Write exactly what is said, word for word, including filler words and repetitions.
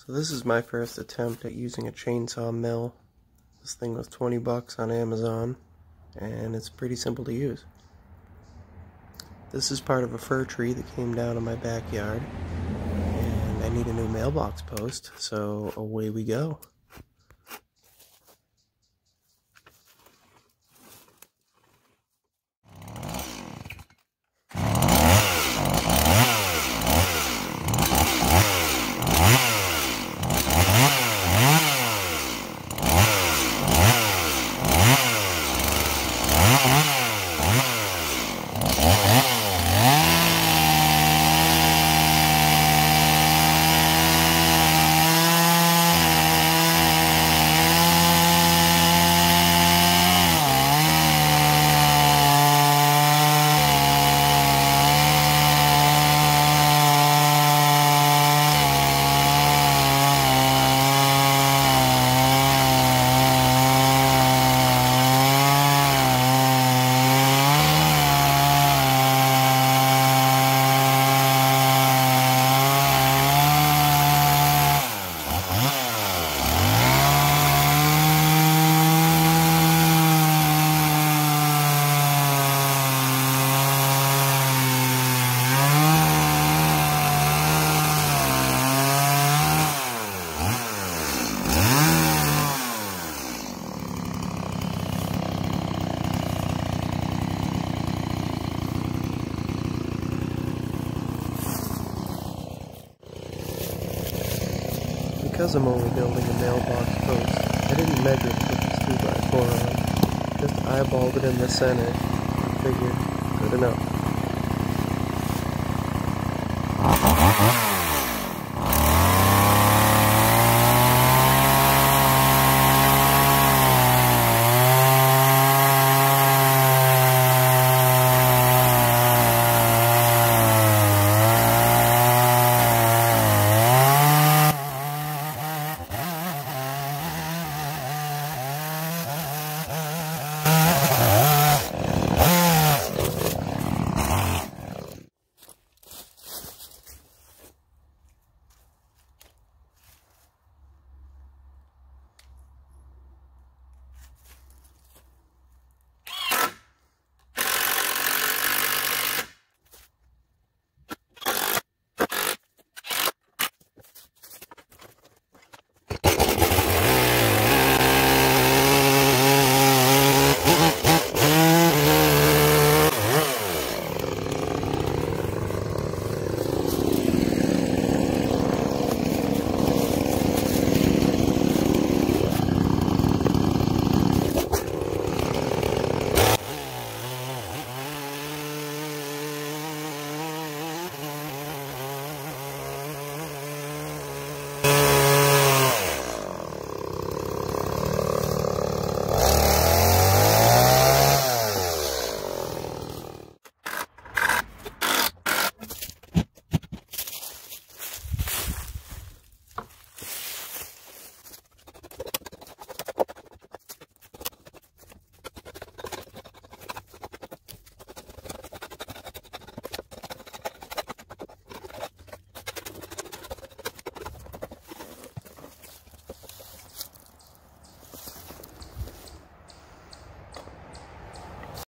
So this is my first attempt at using a chainsaw mill. This thing was twenty bucks on Amazon, and it's pretty simple to use. This is part of a fir tree that came down in my backyard, and I need a new mailbox post, so away we go. Because I'm only building a mailbox post, I didn't measure to put this two by four on. Just eyeballed it in the center and figured good enough.